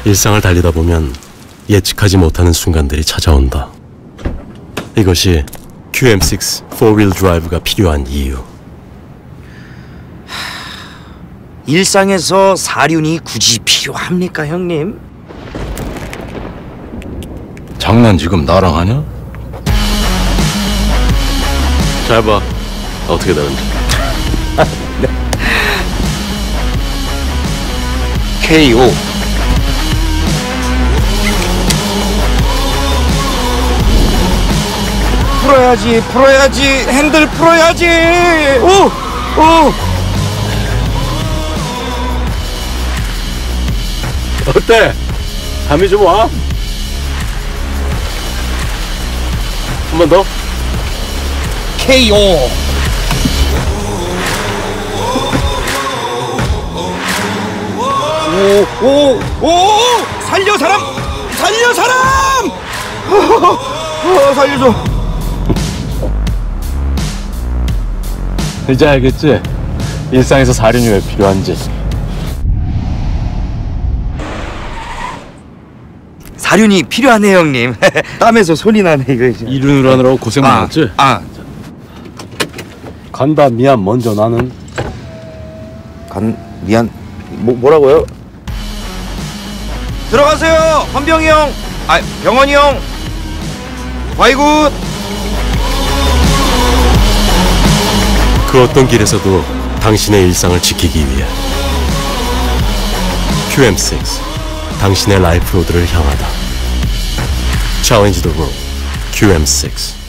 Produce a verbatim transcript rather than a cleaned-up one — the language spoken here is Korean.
일상을 달리다 보면 예측하지 못하는 순간들이 찾아온다. 이것이 큐엠 식스 포 휠 드라이브가 필요한 이유. 일상에서 사륜이 굳이 필요합니까, 형님? 장난 지금 나랑 하냐? 잘 봐. 어떻게 되는지. 케이오. 풀어야지, 풀어야지, 핸들 풀어야지. 오, 오. 어때? 감이 좀 와? 한 번 더? 케이오. 오, 오, 오! 살려 사람! 살려 사람! 어, 살려줘. 이제 알겠지? 일상에서 사륜이 왜 필요한지. 사륜이 필요하네, 형님. 땀에서 손이 나네, 이거 이제. 이륜으로 하느라고 고생 아, 많았지? 아, 간다. 미안. 먼저 나는. 간 미안. 뭐 뭐라고요? 들어가세요, 헌병이 형. 아, 병원이 형. 화이굿. 그 어떤 길에서도 당신의 일상을 지키기 위해 큐엠 식스 당신의 라이프 로드를 향하다. Challenge the world. 큐엠 식스